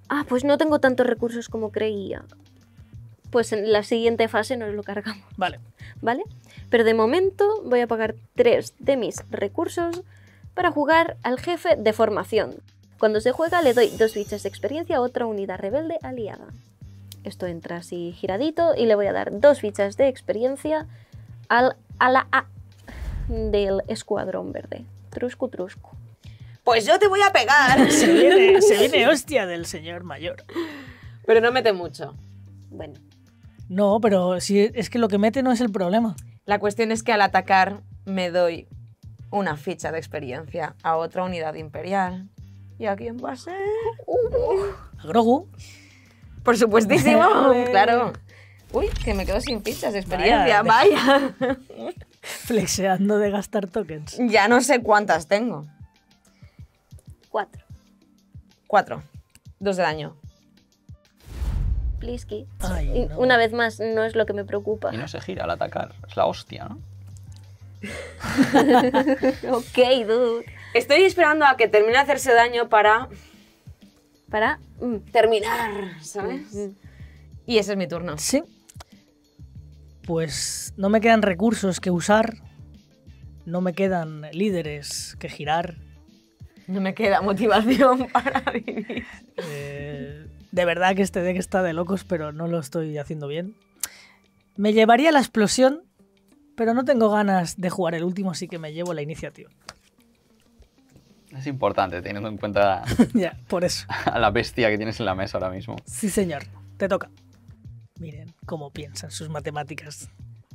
S1: Ah, pues no tengo tantos recursos como creía. Pues en la siguiente fase nos lo cargamos,
S2: Vale.
S1: ¿vale? Pero de momento voy a pagar tres de mis recursos para jugar al jefe de formación. Cuando se juega le doy dos fichas de experiencia a otra unidad rebelde aliada. Esto entra así giradito y le voy a dar dos fichas de experiencia al, a la A del escuadrón verde. Truscu, truscu.
S4: Pues yo te voy a pegar.
S2: Se viene, se viene hostia del señor mayor.
S4: Pero no mete mucho.
S1: Bueno,
S2: No, pero si es que lo que mete no es el problema.
S4: La cuestión es que al atacar me doy una ficha de experiencia a otra unidad imperial. ¿Y a quién va a ser?
S2: A Grogu.
S4: Por supuestísimo,
S2: Vale.
S4: claro. Uy, que me quedo sin fichas de experiencia,
S2: Vaya.
S4: vaya.
S2: Flexeando de gastar tokens.
S4: Ya no sé cuántas tengo.
S1: cuatro.
S4: Cuatro. Dos de daño.
S1: Plisky.
S2: Ay,
S1: Y
S2: no.
S1: una vez más, no es lo que me preocupa.
S3: Y no se gira al atacar. Es la hostia, ¿no?
S1: Ok, dude.
S4: Estoy esperando a que termine de hacerse daño para
S1: Para... mm,
S4: terminar, ¿sabes?
S1: mm,
S4: Y ese es mi turno.
S2: Sí. Pues no me quedan recursos que usar. No me quedan líderes que girar.
S4: No me queda motivación para vivir.
S2: Eh, de verdad que este deck está de locos, pero no lo estoy haciendo bien. Me llevaría la explosión, pero no tengo ganas de jugar el último, así que me llevo la iniciativa.
S3: Es importante, teniendo en cuenta
S2: Ya, por eso.
S3: a la bestia que tienes en la mesa ahora mismo.
S2: Sí, señor. Te toca. Miren cómo piensan sus matemáticas.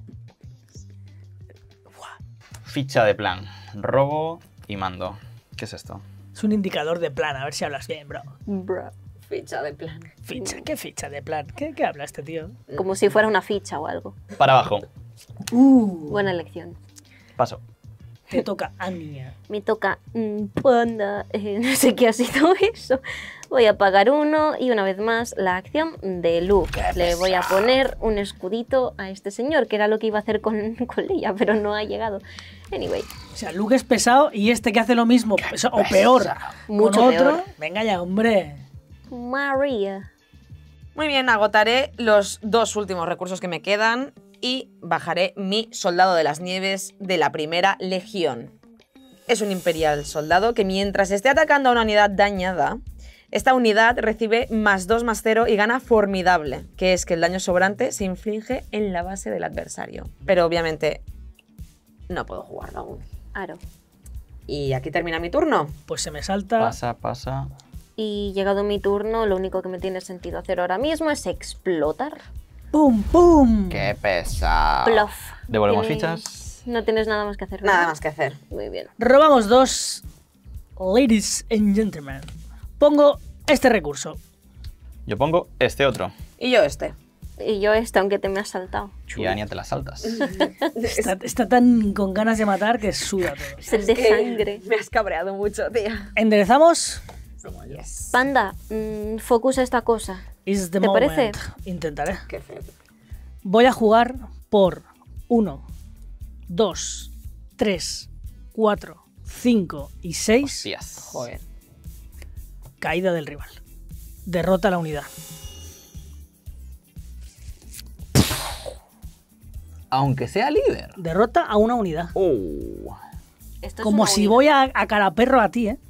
S3: Ficha de plan. Robo y mando. ¿Qué es esto?
S2: Es un indicador de plan, a ver si hablas bien, bro.
S1: bro.
S4: Ficha de plan.
S2: Ficha, ¿qué ficha de plan? ¿Qué, qué habla este tío?
S1: Como si fuera una ficha o algo.
S3: Para abajo.
S2: Uh,
S1: Buena elección.
S3: Paso.
S2: te toca Anya.
S1: Me toca mm, panda. Eh, no sé qué ha sido eso. Voy a pagar uno y una vez más la acción de Luke. Le voy a poner un escudito a este señor, que era lo que iba a hacer con, con Leia, pero no ha llegado. Anyway.
S2: O sea, Luke es pesado y este que hace lo mismo, peso- o peor,
S1: Mucho
S2: con otro.
S1: peor.
S2: Venga ya, hombre.
S1: María.
S4: Muy bien, agotaré los dos últimos recursos que me quedan y bajaré mi soldado de las nieves de la primera legión. Es un imperial soldado que mientras esté atacando a una unidad dañada, esta unidad recibe más dos más cero y gana formidable, que es que el daño sobrante se inflige en la base del adversario. Pero obviamente no puedo jugarlo aún.
S1: Aro.
S4: Y aquí termina mi turno.
S2: Pues se me salta.
S3: Pasa, pasa.
S1: Y llegado mi turno, lo único que me tiene sentido hacer ahora mismo es explotar.
S2: ¡Pum, pum!
S3: ¡Qué pesado!
S1: Bluff.
S3: ¿Devolvemos
S1: Tienes-
S3: fichas?
S1: No tienes nada más que hacer, ¿verdad?
S4: Nada más que hacer.
S1: Muy bien.
S2: Robamos dos. Ladies and gentlemen. Pongo este recurso.
S3: Yo pongo este otro.
S4: Y yo este.
S1: Y yo este, aunque te me has saltado.
S3: Y Ania te la saltas.
S2: Está, está tan con ganas de matar que suda todo.
S1: Sed de
S4: Que
S1: sangre.
S4: Me has cabreado mucho, tía.
S2: Enderezamos.
S4: Yes.
S1: Panda, mm, focus esta cosa.
S2: Is the
S1: ¿Te
S2: moment.
S1: parece?
S2: Intentaré.
S4: Qué feo.
S2: Voy a jugar por uno, dos, tres, cuatro, cinco y seis.
S3: Hostias.
S4: Joder.
S2: Caída del rival. Derrota a la unidad.
S3: Aunque sea líder.
S2: Derrota a una unidad.
S3: Uh.
S1: Esto es
S2: Como
S1: una
S2: si
S1: unidad.
S2: voy a, a cara perro a ti, ¿eh?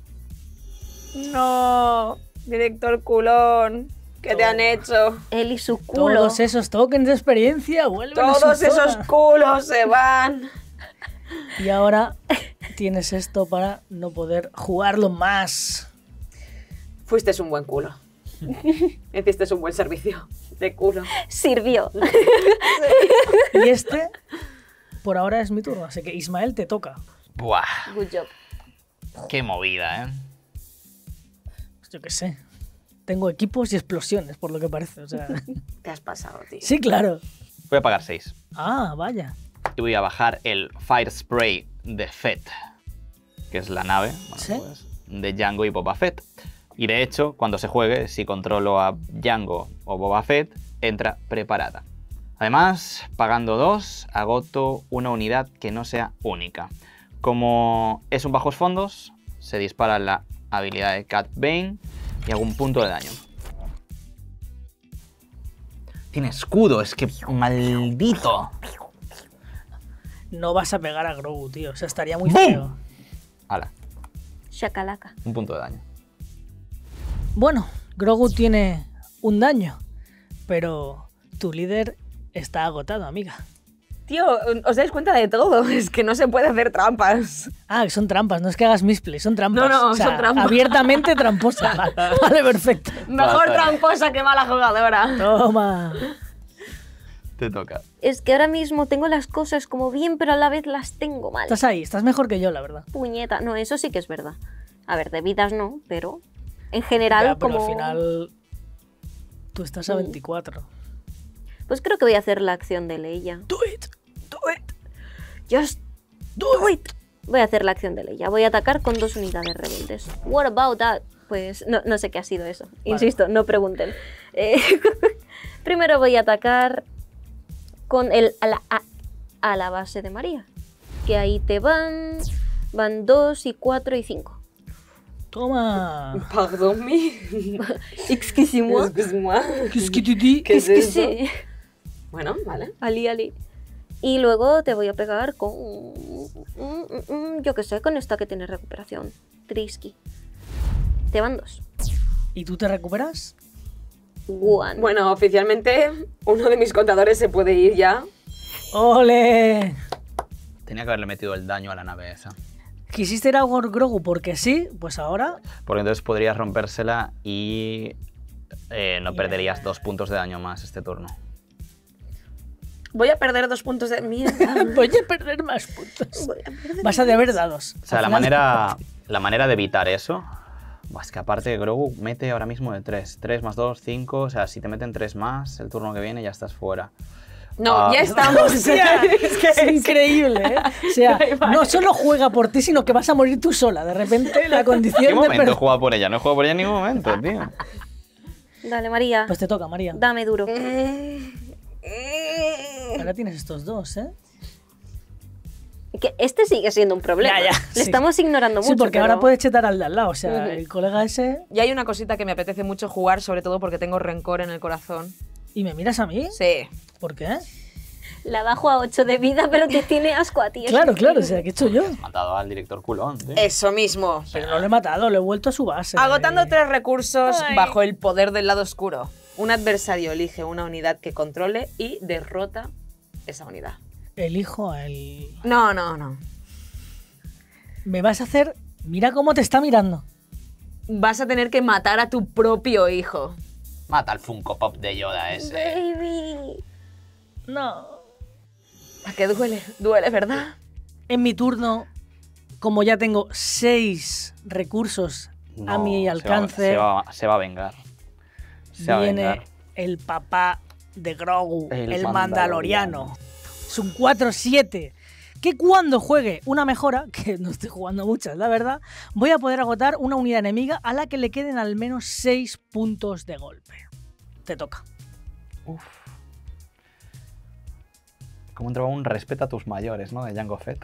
S4: No, director culón. ¿Qué te han hecho?
S1: Él y su culo.
S2: Todos esos tokens de experiencia vuelven a su
S4: Todos esos
S2: zona.
S4: culos se van.
S2: Y ahora tienes esto para no poder jugarlo más.
S4: Fuiste un buen culo. Hiciste un buen servicio de culo.
S1: Sirvió.
S2: Y este, por ahora es mi turno. Así que Ismael, te toca.
S3: Buah.
S1: Good job.
S3: Qué movida, ¿eh?
S2: Yo qué sé. Tengo equipos y explosiones, por lo que parece. O sea,
S4: Te has pasado, tío.
S2: sí, claro.
S3: Voy a pagar seis.
S2: Ah, vaya.
S3: Y voy a bajar el Fire Spray de Fett, que es la nave bueno,
S2: ¿Sí?
S3: pues, de Jango y Boba Fett. Y de hecho, cuando se juegue, si controlo a Jango o Boba Fett, entra preparada. Además, pagando dos, agoto una unidad que no sea única. Como es un bajos fondos, se dispara la habilidad de Cat Bane y hago un punto de daño. tiene escudo, es que maldito.
S2: No vas a pegar a Grogu, tío. O sea, estaría muy
S3: ¡Bum!
S2: feo.
S3: Hala,
S1: Shakalaka.
S3: un punto de daño.
S2: Bueno, Grogu tiene un daño, pero tu líder está agotado, amiga.
S4: Tío, os dais cuenta de todo. Es que no se puede hacer trampas.
S2: Ah, que son trampas, no es que hagas misplay, son trampas.
S4: No, no,
S2: O sea,
S4: son trampas.
S2: Abiertamente tramposa. Vale, vale, perfecto.
S4: Mejor
S3: Basta.
S4: tramposa que mala jugadora.
S2: Toma.
S3: Te toca.
S1: Es que ahora mismo tengo las cosas como bien, pero a la vez las tengo mal.
S2: Estás ahí, estás mejor que yo, la verdad.
S1: Puñeta. No, eso sí que es verdad. A ver, de vidas no, pero en general
S2: Ya, pero
S1: como...
S2: al final tú estás a veinticuatro.
S1: Pues creo que voy a hacer la acción de Leia.
S2: Do it, do it,
S1: Just do it. Voy a hacer la acción de Leia. Voy a atacar con dos unidades rebeldes. What about that? Pues no, no sé qué ha sido eso. Insisto, no pregunten. Eh, primero voy a atacar con el a la, a, a la base de María. Que ahí te van... Van dos y cuatro y cinco.
S2: Toma.
S4: Pardon me.
S1: Excusez-moi.
S4: Excuse-moi.
S2: ¿Qué es que te di?
S4: ¿Qué es eso?
S1: Sí.
S4: Bueno, vale.
S1: Ali, ali. Y luego te voy a pegar con... mm, mm, mm, yo qué sé, con esta que tiene recuperación. Trisky. Te van dos.
S2: ¿Y tú te recuperas?
S1: One.
S4: Bueno, oficialmente uno de mis contadores se puede ir ya.
S2: ¡Ole!
S3: Tenía que haberle metido el daño a la nave esa.
S2: ¿Quisiste ir a por Grogu porque sí? Pues ahora...
S3: Porque entonces podrías rompérsela y eh, no perderías dos puntos de daño más este turno.
S4: Voy a perder dos puntos de mierda.
S2: Voy a perder más puntos.
S1: Voy a perder.
S2: Vas a deber dados.
S3: O sea,
S2: Al
S3: la
S2: final-
S3: manera, la manera de evitar eso... Buah, es que aparte Grogu mete ahora mismo de tres. tres más dos, cinco. O sea, si te meten tres más, el turno que viene ya estás fuera.
S4: No,
S3: Ah.
S4: ya estamos.
S2: Hostia,
S4: es que
S2: es increíble, ¿eh? O sea, no solo juega por ti, sino que vas a morir tú sola. De repente, la
S3: ¿En
S2: condición
S3: qué
S2: de
S3: momento he
S2: perder...
S3: jugado por ella? No he jugado por ella en ningún momento, tío.
S1: Dale, María.
S2: Pues te toca, María.
S1: Dame duro.
S2: Ahora tienes estos dos, ¿eh?
S1: Que este sigue siendo un problema.
S2: Ya, ya,
S1: Le
S2: sí.
S1: estamos ignorando
S2: Sí,
S1: mucho.
S2: porque
S1: pero-
S2: ahora puedes chetar al de al lado. O sea,
S1: Ujú.
S2: el colega ese...
S4: Y hay una cosita que me apetece mucho jugar, sobre todo porque tengo rencor en el corazón.
S2: ¿Y me miras a mí?
S4: Sí.
S2: ¿Por qué?
S1: La bajo a ocho de vida, pero te tiene asco a ti. es
S2: Claro, claro. O
S1: increíble.
S2: sea, ¿qué he hecho yo?
S3: Matado al director culón, tío.
S4: Eso mismo.
S2: Pero no lo he matado, lo he vuelto a su base.
S4: Agotando tres recursos
S1: Ay.
S4: bajo el poder del lado oscuro. Un adversario elige una unidad que controle y derrota esa unidad.
S2: Elijo el...
S4: No, no, no.
S2: Me vas a hacer... Mira cómo te está mirando.
S4: Vas a tener que matar a tu propio hijo.
S3: Mata al Funko Pop de Yoda ese.
S1: Baby.
S2: No.
S4: ¿A qué duele? Duele, ¿verdad?
S2: En mi turno, como ya tengo seis recursos a
S3: No,
S2: mi
S3: se va-
S2: alcance,
S3: Se va, se va a vengar. Se va a
S2: viene
S3: vengar.
S2: el papá de Grogu, el,
S3: El
S2: mandaloriano.
S3: mandaloriano.
S2: Es un cuatro siete. Que cuando juegue una mejora, que no estoy jugando muchas, la verdad, voy a poder agotar una unidad enemiga a la que le queden al menos seis puntos de golpe. Te toca.
S3: Uf. Como entraba un respeto a tus mayores, ¿no? De Jango Fett.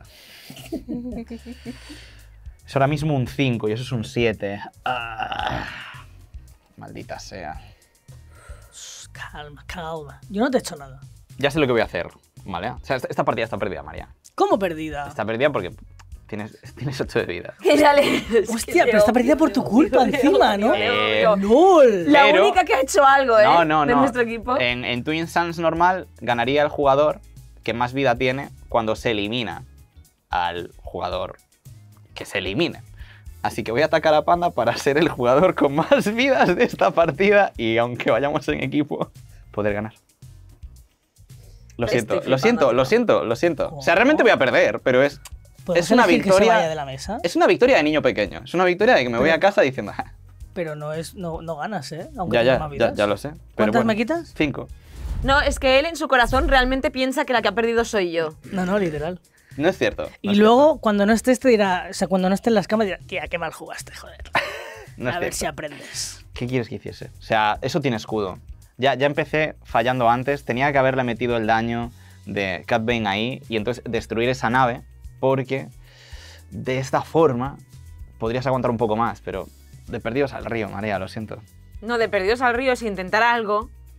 S3: Es ahora mismo un cinco y eso es un siete. Ah, maldita sea.
S2: Shh, calma, calma. Yo no te he hecho nada.
S3: Ya sé lo que voy a hacer, ¿vale? O sea, esta, esta partida está perdida, María.
S2: ¿Cómo perdida?
S3: Está perdida porque tienes, tienes ocho de vida.
S2: Hostia, pero está perdida por tu culpa encima, ¿no?
S3: Eh,
S2: ¡Lol!
S4: La
S3: Pero-
S4: única que ha hecho algo, ¿eh?
S3: No, no,
S4: de
S3: no.
S4: nuestro equipo.
S3: En, en Twin Suns normal ganaría el jugador que más vida tiene cuando se elimina al jugador que se elimine. Así que voy a atacar a Panda para ser el jugador con más vidas de esta partida y aunque vayamos en equipo, poder ganar. Lo
S4: Estoy
S3: siento, lo
S4: flipando.
S3: siento, lo siento, lo siento. O sea, realmente voy a perder, pero es,
S2: ¿Puedes
S3: es una
S2: elegir que se
S3: victoria.
S2: vaya de la mesa?
S3: Es una victoria de niño pequeño. Es una victoria de que me voy a casa diciendo, "Ja,
S2: Pero no es, no, no ganas, ¿eh? Aunque
S3: ya,
S2: tengas
S3: ya,
S2: más
S3: ya,
S2: vidas.
S3: ya lo sé. Pero
S2: ¿Cuántas
S3: bueno,
S2: me quitas?
S3: Cinco.
S4: No, es que él en su corazón realmente piensa que la que ha perdido soy yo.
S2: No, no, literal.
S3: No es cierto. no
S2: Y
S3: es
S2: luego, cuando no estés, te dirá... O sea, cuando no estés en las camas, dirá, tía, qué mal jugaste, joder.
S3: cierto. No es
S2: a ver
S3: cierto.
S2: si aprendes.
S3: ¿Qué quieres que hiciese? O sea, eso tiene escudo. Ya, ya empecé fallando antes, tenía que haberle metido el daño de Cat Bane ahí y entonces destruir esa nave, porque de esta forma podrías aguantar un poco más, pero de perdidos al río, María, lo siento.
S4: No, de perdidos al río es intentar algo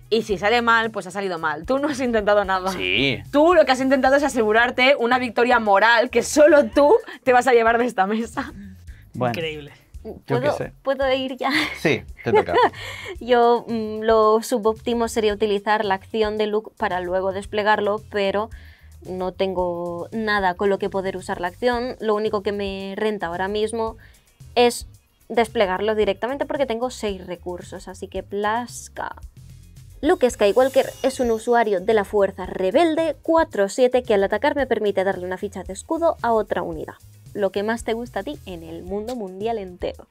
S4: Y si sale mal, pues ha salido mal. Tú no has intentado nada.
S3: Sí.
S4: Tú lo que has intentado es asegurarte una victoria moral que solo tú te vas a llevar de esta mesa.
S3: Bueno,
S2: Increíble.
S3: yo
S1: ¿Puedo,
S3: qué sé.
S1: ¿Puedo ir ya?
S3: Sí, te toca.
S1: Yo mm, lo subóptimo sería utilizar la acción de Luke para luego desplegarlo, pero no tengo nada con lo que poder usar la acción. Lo único que me renta ahora mismo es desplegarlo directamente porque tengo seis recursos, así que plasca. Luke Skywalker es un usuario de la fuerza rebelde cuatro siete que al atacar me permite darle una ficha de escudo a otra unidad. Lo que más te gusta a ti en el mundo mundial entero.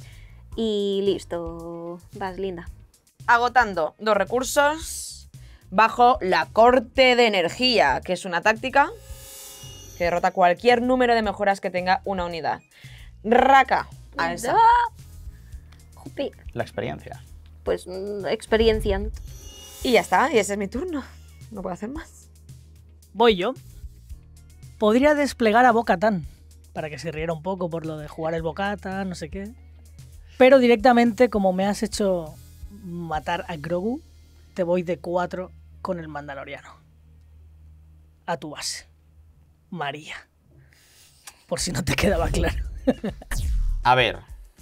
S1: Y listo, vas linda.
S4: Agotando dos recursos bajo la corte de energía, que es una táctica que derrota cualquier número de mejoras que tenga una unidad. Raka, a esa.
S1: Jupi.
S3: La experiencia.
S1: Pues mm, experiencia.
S4: Y ya está, y ese es mi turno. No puedo hacer más.
S2: Voy yo. Podría desplegar a Bo-Katan para que se riera un poco por lo de jugar el Bo-Katan, no sé qué. Pero directamente, como me has hecho matar a Grogu, te voy de cuatro con el Mandaloriano. A tu base. María. Por si no te quedaba claro.
S3: A ver,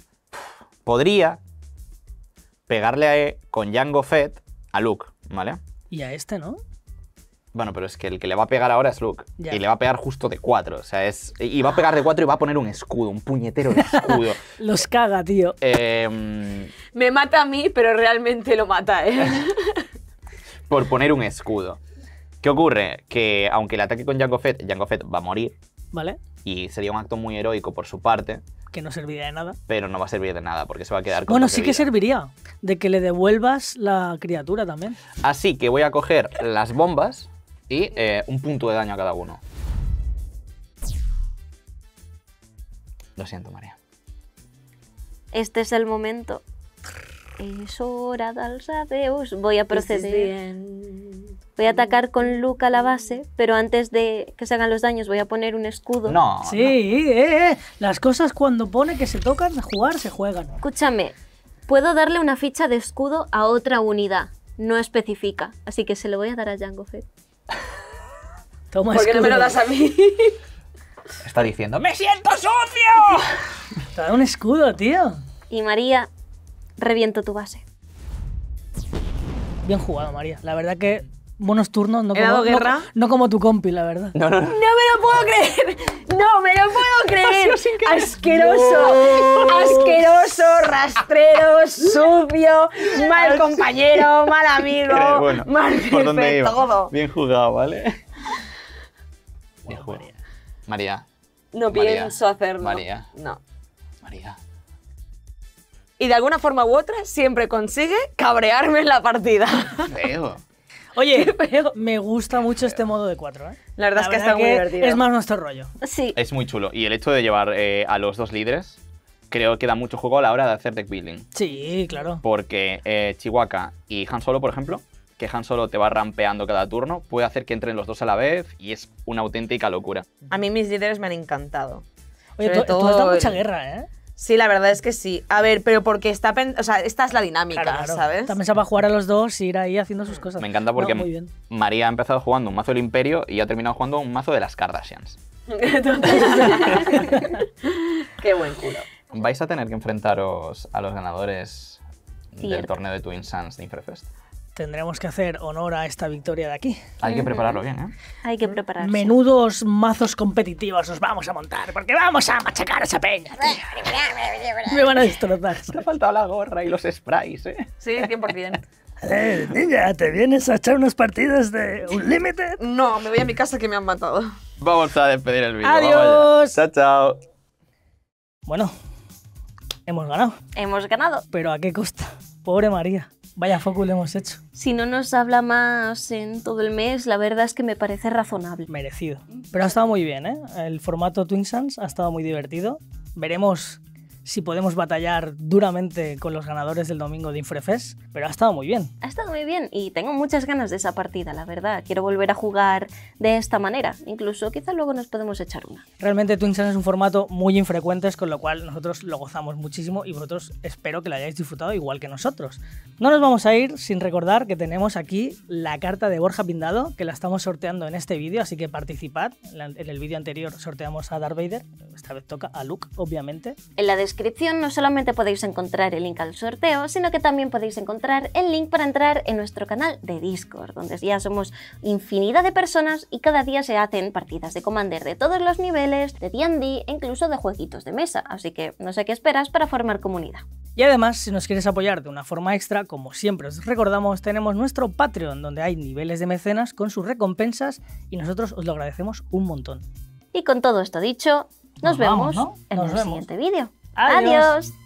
S3: podría pegarle a, con Jango Fett a Luke, ¿vale?
S2: Y a este, ¿no?
S3: Bueno, pero es que el que le va a pegar ahora es Luke.
S2: Ya.
S3: Y le va a pegar justo de cuatro. O sea, es. Y va a pegar de cuatro y va a poner un escudo, un puñetero escudo.
S2: Los caga, tío.
S3: Eh,
S4: Me mata a mí, pero realmente lo mata, ¿eh?
S3: por poner un escudo. ¿Qué ocurre? Que aunque le ataque con Jango Fett, Jango Fett va a morir.
S2: ¿Vale?
S3: Y sería un acto muy heroico por su parte,
S2: Que no serviría de nada.
S3: pero no va a servir de nada porque se va a quedar con
S2: Bueno,
S3: doce
S2: sí que
S3: vidas.
S2: serviría. De que le devuelvas la criatura también.
S3: Así que voy a coger las bombas y eh, un punto de daño a cada uno. Lo siento, María.
S1: Este es el momento. Es hora dels adeus. Voy a proceder. Voy a atacar con Luke a la base, pero antes de que se hagan los daños voy a poner un escudo.
S3: No.
S2: Sí, eh, eh. Las cosas cuando pone que se tocan jugar, se juegan.
S1: Escúchame, puedo darle una ficha de escudo a otra unidad. No especifica, así que se lo voy a dar a Jango Fett.
S2: Toma
S4: ¿Por qué no me lo
S2: escudo.
S4: das a mí?
S3: no. Está diciendo, ¡me siento sucio!
S2: Te da un escudo, tío.
S1: Y María, reviento tu base.
S2: Bien jugado, María. La verdad que buenos turnos, no
S4: ¿He
S2: como,
S4: dado
S2: no-
S4: guerra?
S2: no como tu compi, la verdad.
S3: No, no, no.
S4: ¡No me lo puedo creer! ¡No me lo puedo creer! ¡Asqueroso! ¡Asqueroso! ¡Rastrero! ¡Sucio! ¡Mal compañero! ¡Mal amigo!
S3: Eh, bueno,
S4: ¡Mal
S3: ¿por dónde
S4: jefe!
S3: iba?
S4: ¡Todo!
S3: Bien jugado, ¿vale? Bien
S2: Wow,
S3: jugado.
S2: María.
S3: María,
S4: No
S3: María,
S4: pienso hacerlo.
S3: María.
S4: No.
S3: María.
S4: Y de alguna forma u otra siempre consigue cabrearme en la partida.
S3: Feo.
S2: Oye, me gusta mucho este modo de cuatro, ¿eh?
S4: La verdad es que está muy divertido.
S2: Es más nuestro rollo.
S1: Sí,
S3: Es muy chulo. Y el hecho de llevar eh, a los dos líderes, creo que da mucho juego a la hora de hacer deck building.
S2: Sí, claro.
S3: Porque eh, Chewbacca y Han Solo, por ejemplo, que Han Solo te va rampeando cada turno, puede hacer que entren los dos a la vez y es una auténtica locura.
S4: A mí mis líderes me han encantado.
S2: Oye,
S4: Sobre
S2: tú, tú
S4: todo
S2: has dado
S4: el-
S2: mucha guerra, ¿eh?
S4: Sí, la verdad es que sí. A ver, pero porque está... pen- O sea, esta es la dinámica,
S2: Claro, claro.
S4: ¿sabes?
S2: También se va a jugar a los dos y ir ahí haciendo sus cosas.
S3: Me encanta porque
S2: No, muy bien.
S3: María ha empezado jugando un mazo del Imperio y ha terminado jugando un mazo de las Kardashians.
S4: Qué buen culo.
S3: Vais a tener que enfrentaros a los ganadores del
S1: Cierto.
S3: torneo de Twin Suns de Infrefest.
S2: Tendremos que hacer honor a esta victoria de aquí.
S3: Hay que prepararlo bien, ¿eh?
S1: hay que prepararse.
S2: Menudos mazos competitivos nos vamos a montar, porque vamos a machacar a esa peña, tío. Me van a destrozar.
S3: Te ha faltado la gorra y los sprays, ¿eh?
S4: Sí, cien por ciento.
S2: Eh, niña, ¿te vienes a echar unas partidas de Unlimited?
S4: No, me voy a mi casa que me han matado.
S3: Vamos a despedir el vídeo.
S2: Adiós.
S3: vamos allá. Chao, chao.
S2: Bueno, hemos ganado,
S1: Hemos ganado.
S2: pero ¿a qué costa? Pobre María, vaya foco le hemos hecho.
S1: Si no nos habla más en todo el mes, la verdad es que me parece razonable.
S2: Merecido. Pero ha estado muy bien, ¿eh? El formato Twin Suns ha estado muy divertido. Veremos si podemos batallar duramente con los ganadores del domingo de Infrefest, pero ha estado muy bien.
S1: Ha estado muy bien y tengo muchas ganas de esa partida, la verdad. Quiero volver a jugar de esta manera, incluso quizá luego nos podemos echar una.
S2: Realmente Twin Suns es un formato muy infrecuente, con lo cual nosotros lo gozamos muchísimo y vosotros espero que lo hayáis disfrutado igual que nosotros. No nos vamos a ir sin recordar que tenemos aquí la carta de Borja Pindado, que la estamos sorteando en este vídeo, así que participad. En el vídeo anterior sorteamos a Darth Vader, esta vez toca a Luke, obviamente.
S1: En la descripción no solamente podéis encontrar el link al sorteo, sino que también podéis encontrar el link para entrar en nuestro canal de Discord, donde ya somos infinidad de personas y cada día se hacen partidas de Commander de todos los niveles, de D and D e incluso de jueguitos de mesa, así que no sé qué esperas para formar comunidad.
S2: Y además, si nos quieres apoyar de una forma extra, como siempre os recordamos, tenemos nuestro Patreon, donde hay niveles de mecenas con sus recompensas y nosotros os lo agradecemos un montón.
S1: Y con todo esto dicho, nos, nos vemos
S2: vamos, ¿no?
S1: en
S2: nos
S1: el
S2: vemos.
S1: siguiente vídeo.
S2: Adiós.
S1: ¡Adiós!